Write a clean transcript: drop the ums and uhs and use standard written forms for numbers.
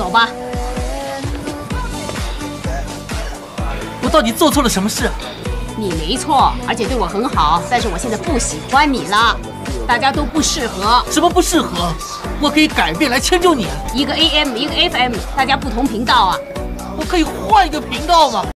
走吧。 我到底做错了什么事啊？ 你没错，而且对我很好，但是我现在不喜欢你了，大家都不适合。 什么不适合？我可以改变来迁就你。 一个 AM， 一个 FM， 大家不同频道啊。 我可以换一个频道吗？